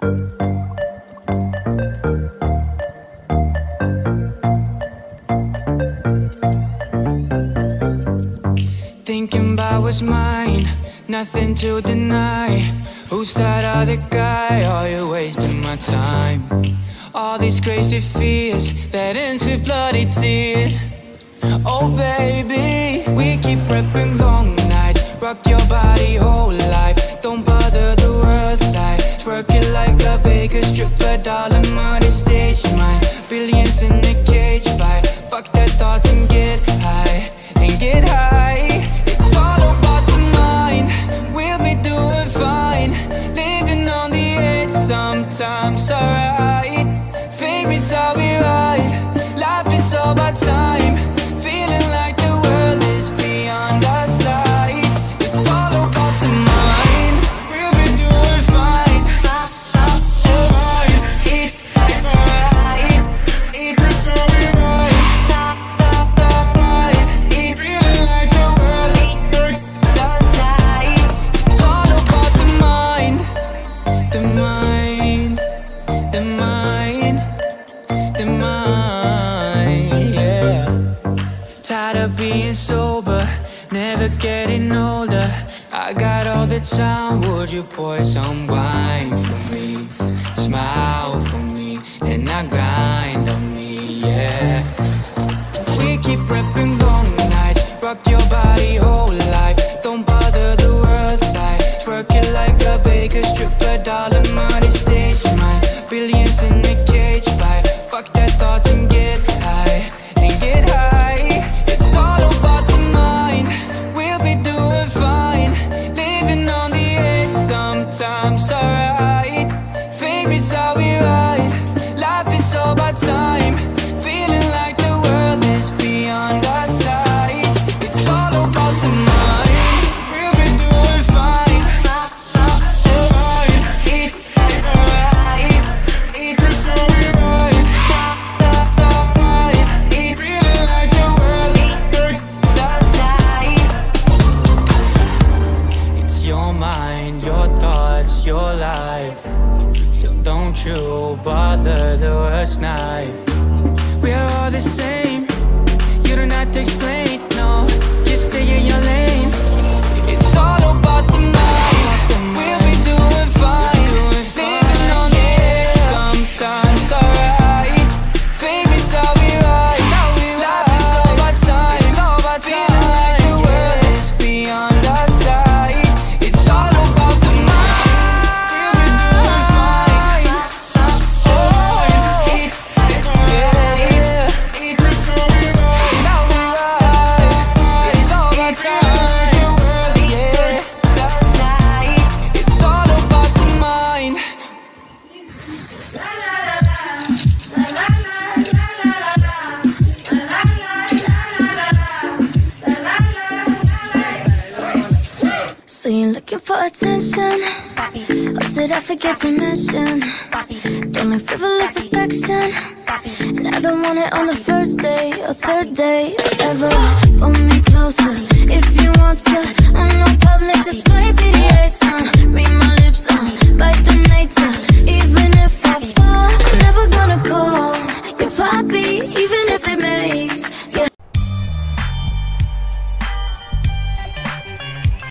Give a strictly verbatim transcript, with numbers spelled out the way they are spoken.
Thinking about what's mine, nothing to deny. Who's that other guy? Are you wasting my time? All these crazy fears that ends with bloody tears. Oh baby, we keep prepping long nights. Rock your body whole life. Don't bother the world side. Twerk it like a Vegas stripper, dollar money stage mine. Billions in the cage fight. Fuck their thoughts and get high, and get high. It's all about the mind. We'll be doing fine. Living on the edge sometimes, alright. Fame is how we ride. Life is all about time. Feeling like the world is beyond our sight. It's all about the mind. We'll be doing fine. Alright. It, alright. It is how we ride. Alright. It feeling like the world is beyond our sight. It's all about the mind. The mind. The mind. The mind. Yeah. Tired of being sober, never getting older. I got all the time, would you pour some wine for me? Smile for me, and not grind on me, yeah. We keep prepping long nights. Rock your body whole life. Don't bother the world side. Twerk it like a Vegas stripper, dollar money stage mine. Billions in the cage fight. Fuck their thoughts and get high, and get high. It's all about the mind. We'll be doing fine. Living on the edge sometimes, alright. Fame is how we ride. Life is all about time. Feeling like the world is beyond our sight. It's all about the mind. We'll be doing fine. Alright. It, alright. It is how we ride. Alright. It feeling like the world is beyond our sight. It's your mind, your thoughts, your life. So don't you bother the worst knife. We're all the same. You don't have to explain, no. Just stay in your lane. It's all about the mind. We'll be doing fine. Living on the edge sometimes, alright. Fame is how we ride. Life is all about time. Feeling like the world is beyond our sight. It's all about the mind. We'll be doing fine. Oh, it, yeah, yeah. It is how we ride. It's how we ride. It's all about time. Yeah, that's right. It's all about the mind. So you're looking for attention, or did I forget to mention? Don't like frivolous affection, and I don't want it on the first day or third day ever. Pull me closer if you want to, on no public display.